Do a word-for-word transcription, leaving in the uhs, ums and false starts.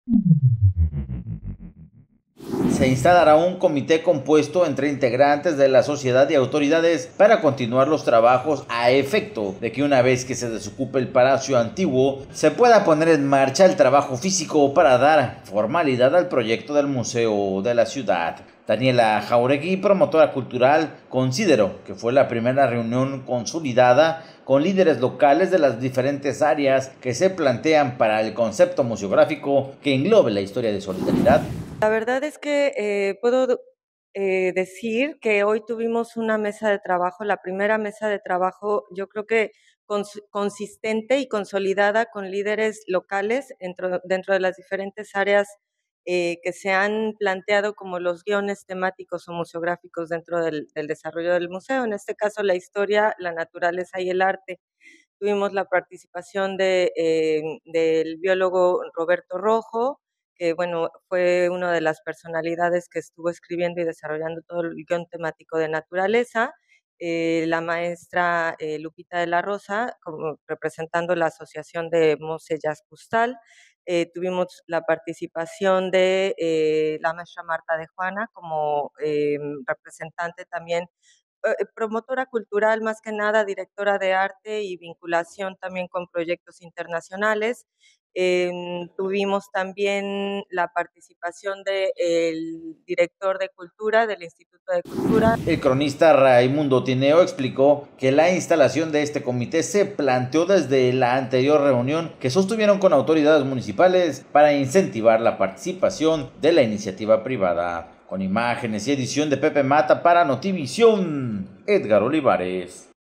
Se instalará un comité compuesto entre integrantes de la sociedad y autoridades para continuar los trabajos a efecto de que una vez que se desocupe el palacio antiguo, se pueda poner en marcha el trabajo físico para dar formalidad al proyecto del museo de la ciudad. Daniela Jauregui, promotora cultural, consideró que fue la primera reunión consolidada con líderes locales de las diferentes áreas que se plantean para el concepto museográfico que englobe la historia de Solidaridad. La verdad es que eh, puedo eh, decir que hoy tuvimos una mesa de trabajo, la primera mesa de trabajo, yo creo que cons consistente y consolidada con líderes locales dentro, dentro de las diferentes áreas eh, que se han planteado como los guiones temáticos o museográficos dentro del, del desarrollo del museo, en este caso la historia, la naturaleza y el arte. Tuvimos la participación de, eh, del biólogo Roberto Rojo, que bueno, fue una de las personalidades que estuvo escribiendo y desarrollando todo el guión temático de naturaleza, eh, la maestra eh, Lupita de la Rosa, como representando la Asociación de Mosellas Custal. Eh, tuvimos la participación de eh, la maestra Marta de Juana como eh, representante también, eh, promotora cultural, más que nada directora de arte y vinculación también con proyectos internacionales. Eh, tuvimos también la participación del director de cultura del Instituto de Cultura. El cronista Raimundo Tineo explicó que la instalación de este comité se planteó desde la anterior reunión que sostuvieron con autoridades municipales para incentivar la participación de la iniciativa privada. Con imágenes y edición de Pepe Mata para Notivisión, Edgar Olivares.